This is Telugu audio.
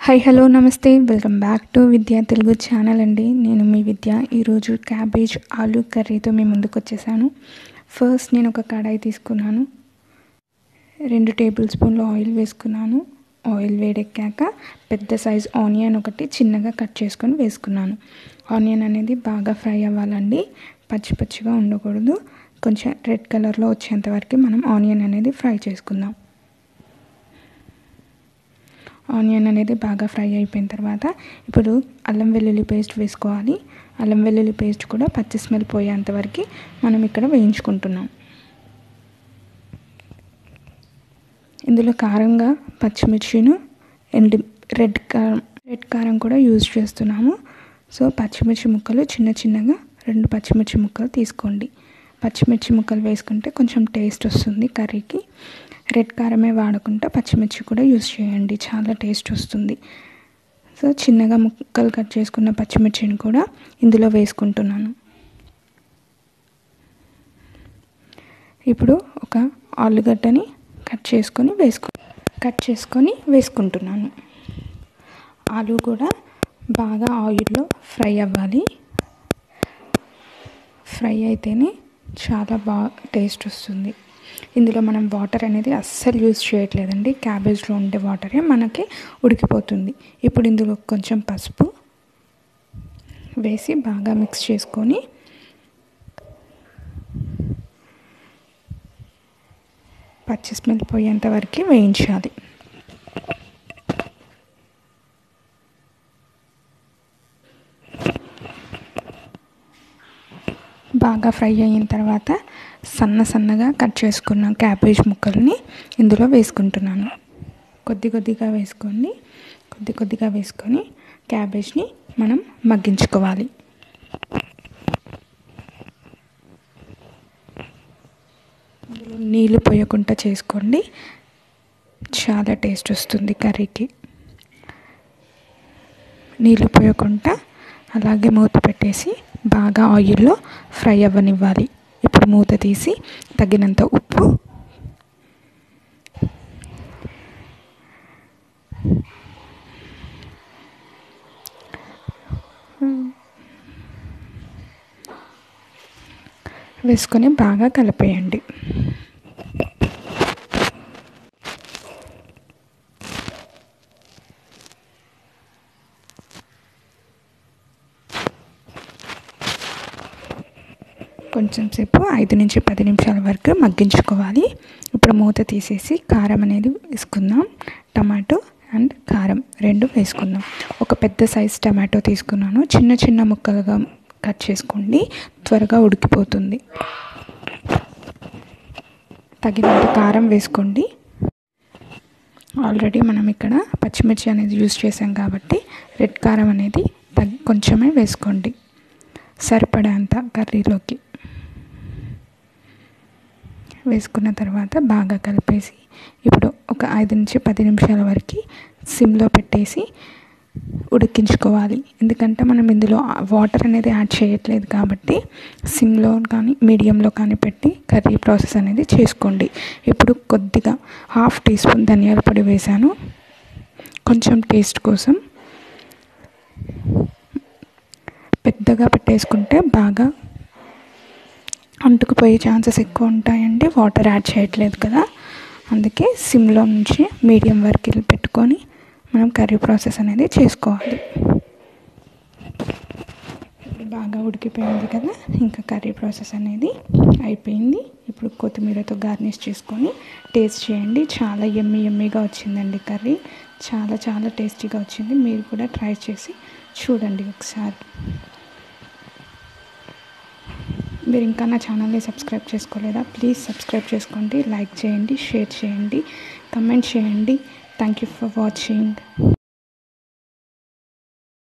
హాయ్ హలో నమస్తే welcome back to Vidya Telugu channel అండి. నేను మీ విద్య. ఈరోజు క్యాబేజ్ ఆలూ కర్రీతో మీ ముందుకు వచ్చేసాను. ఫస్ట్ నేను ఒక కడాయి తీసుకున్నాను. 2 టేబుల్ స్పూన్లు ఆయిల్ వేసుకున్నాను. ఆయిల్ వేడెక్కాక పెద్ద సైజ్ ఆనియన్ ఒకటి చిన్నగా కట్ చేసుకొని వేసుకున్నాను. ఆనియన్ అనేది బాగా ఫ్రై అవ్వాలండి, పచ్చి పచ్చిగా ఉండకూడదు. కొంచెం రెడ్ కలర్లో వచ్చేంత వరకు మనం ఆనియన్ అనేది ఫ్రై చేసుకుందాం. ఆనియన్ అనేది బాగా ఫ్రై అయిపోయిన తర్వాత ఇప్పుడు అల్లం వెల్లుల్లి పేస్ట్ వేసుకోవాలి. అల్లం వెల్లుల్లి పేస్ట్ కూడా పచ్చి స్మెల్ పోయేంత వరకు మనం ఇక్కడ వేయించుకుంటున్నాం. ఇందులో కారంగా పచ్చిమిర్చిను రెడ్ కారం కూడా యూజ్ చేస్తున్నాము. సో పచ్చిమిర్చి ముక్కలు చిన్నగా 2 పచ్చిమిర్చి ముక్కలు తీసుకోండి. పచ్చిమిర్చి ముక్కలు వేసుకుంటే కొంచెం టేస్ట్ వస్తుంది కర్రీకి. రెడ్ కారమే వాడకుండా పచ్చిమిర్చి కూడా యూజ్ చేయండి, చాలా టేస్ట్ వస్తుంది. సో చిన్నగా ముక్కలు కట్ చేసుకున్న పచ్చిమిర్చిని కూడా ఇందులో వేసుకుంటున్నాను. ఇప్పుడు ఒక ఆలుగడ్డని కట్ చేసుకొని వేసుకుంటున్నాను. ఆలు కూడా బాగా ఆయిల్లో ఫ్రై అవ్వాలి. ఫ్రై అయితేనే చాలా బాగా టేస్ట్ వస్తుంది. ఇందులో మనం వాటర్ అనేది అస్సలు యూజ్ చేయట్లేదండి. క్యాబేజ్లో ఉండే వాటరే మనకి ఉడికిపోతుంది. ఇప్పుడు ఇందులో కొంచెం పసుపు వేసి బాగా మిక్స్ చేసుకొని పచ్చి స్మెల్ పోయేంత వరకు వేయించాలి. బాగా ఫ్రై అయిన తర్వాత సన్నగా కట్ చేసుకున్న క్యాబేజ్ ముక్కల్ని ఇందులో వేసుకుంటున్నాను. కొద్ది కొద్దిగా వేసుకొని క్యాబేజ్ని మనం మగ్గించుకోవాలి. ఇందులో నీళ్ళు పోయకుండా చేసుకోండి, చాలా టేస్ట్ వస్తుంది కర్రీకి. నీళ్ళు పోయకుండా అలాగే మూత పెట్టేసి బాగా ఆయిల్లో ఫ్రై అవ్వనివ్వాలి. ఇప్పుడు మూత తీసి తగినంత ఉప్పు, వేసుకొని బాగా కలిపేయండి. కొంచెం సేపు 5 నుంచి 10 నిమిషాల వరకు మగ్గించుకోవాలి. ఇప్పుడు మూత తీసేసి కారం అనేది వేసుకుందాం. టమాటో అండ్ కారం 2 వేసుకుందాం. ఒక పెద్ద సైజ్ టమాటో తీసుకున్నాను. చిన్న ముక్కలుగా కట్ చేసుకోండి, త్వరగా ఉడికిపోతుంది. తగినంత కారం వేసుకోండి. ఆల్రెడీ మనం ఇక్కడ పచ్చిమిర్చి అనేది యూజ్ చేసాం కాబట్టి రెడ్ కారం అనేది కొంచెమే వేసుకోండి, సరిపడేంత కర్రీలోకి. వేసుకున్న తర్వాత బాగా కలిపేసి ఇప్పుడు ఒక 5 నుంచి 10 నిమిషాల వరకు సిమ్లో పెట్టేసి ఉడికించుకోవాలి. ఎందుకంటే మనం ఇందులో వాటర్ అనేది యాడ్ చేయట్లేదు కాబట్టి సిమ్లో కానీ మీడియంలో కానీ పెట్టి కర్రీ ప్రాసెస్ అనేది చేసుకోండి. ఇప్పుడు కొద్దిగా 1/2 టీ స్పూన్ ధనియాల పొడి వేసాను, కొంచెం టేస్ట్ కోసం. పెద్దగా పెట్టేసుకుంటే బాగా అంటుకుపోయే ఛాన్సెస్ ఎక్కువ ఉంటాయండి, వాటర్ యాడ్ చేయట్లేదు కదా. అందుకే సిమ్లో నుంచి మీడియం వరకు పెట్టుకొని మనం కర్రీ ప్రాసెస్ అనేది చేసుకోవాలి. బాగా ఉడికిపోయింది కదా, ఇంకా కర్రీ ప్రాసెస్ అనేది అయిపోయింది. ఇప్పుడు కొత్తిమీరతో గార్నిష్ చేసుకొని టేస్ట్ చేయండి. చాలా యమ్మీగా వచ్చిందండి కర్రీ, చాలా టేస్టీగా వచ్చింది. మీరు కూడా ట్రై చేసి చూడండి ఒకసారి. మీరు ఇంకా నా ఛానల్ని సబ్స్క్రైబ్ చేసుకోలేదా? ప్లీజ్ సబ్స్క్రైబ్ చేసుకోండి, లైక్ చేయండి, షేర్ చేయండి, కమెంట్ చేయండి. Thank you for watching.